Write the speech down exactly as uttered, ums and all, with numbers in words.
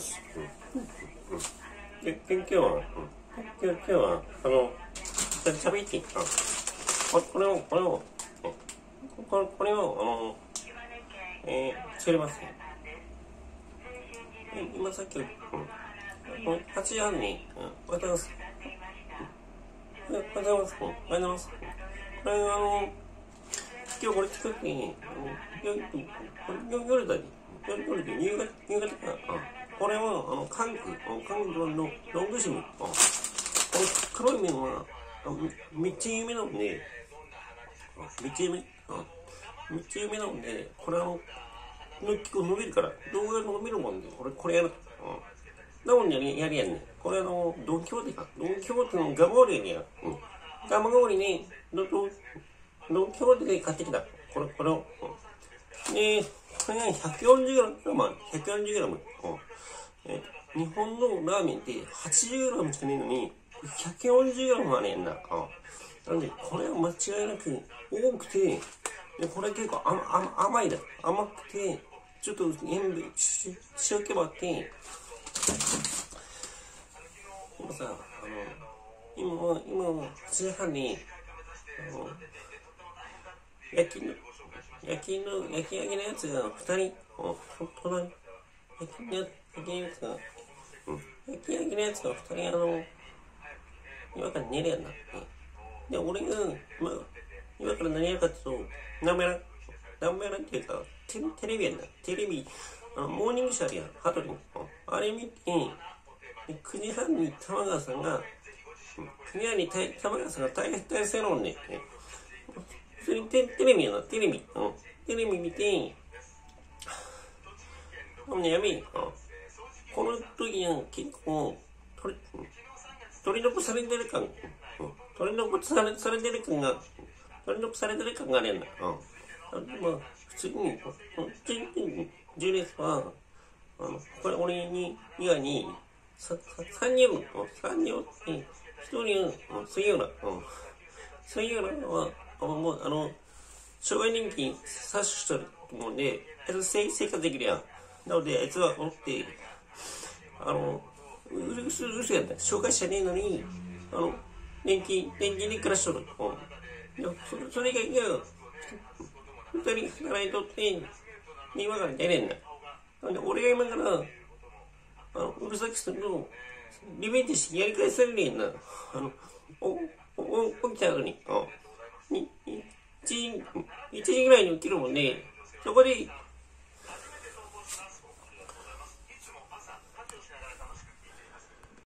。うん。で、今日は、うん、今日は、あの、喋っていいか。これを、これを、これこれを、あの、えー、作りますね。今さっき、うん、はちじはんに、うん、おはようございます。おはようございます。おはようございます。これ、あの、今日これ作ってに、夜だに、夜で夕方、夕方か、これは、あの、韓国、韓国のロングシム、この黒い麺は、めっちゃ有名なので、めっちゃ有名、めっちゃ有名なので、これあの、結構伸びるから、動画が伸びるもんで、これ、これやる。なのにやりやんね。これあの、ドンキホーテか。ドンキホーテのガマオリにや。うん。ガマオリに、ドンキホーテで買ってきた。これ、これを。うん、で、これが ひゃくよんじゅうグラム、まあ、ひゃくよんじゅうグラム。うんえ日本のラーメンって はちじゅうグラムしかねえのに、ひゃくよんじゅうグラムはねえんだ。うん、なんで、これは間違いなく多くて、でこれ結構甘甘甘いだ。甘くて、ちょっと塩分、塩気もあって、今さ、あの、今、今、はちじはんに、あの、焼きの、焼きの、焼き上げのやつがふたり、隣、焼きのやつが、うん、焼き上げのやつがふたり、あの、今から寝るやんな。で、俺が、まあ、今から何やるかっていうと、何もやらん、何もやらんっていうか、テ, テレビやんな。テレビ、あの、モーニングショーあるやん、ハトリン。あれ見て、くじはんに玉川さんが、くじはんに玉川さんが大変大変なのね。それテレビやな、テレビ。うん、テレビ見て、ほんでやめ、うん、この時は結構、取り、取り残されてる感、うん、取り残され、されてる感が、取り残されてる感があるやんな。うん。まあ、普通に、じゅうレースは、あの、これ俺に、以外に、さ、さんにん、三人おって、ひとり、杉浦、杉浦は、もう、あの、障害年金詐取してると思うんで、あいつ生活できるやん。なので、あいつはおって、あの、うるすうるすやった。障害者ねえのに、あの、年金、年金で暮らしとる。うん。それ、それが、いや、二人働いとって、今から出れんだ。なんで、俺が今から、あの、うるさくすると、リベンジしてやり返されねえんな。あの、お、お、起きた後に、あ、に、一時、一時ぐらいに起きるもんね、そこで、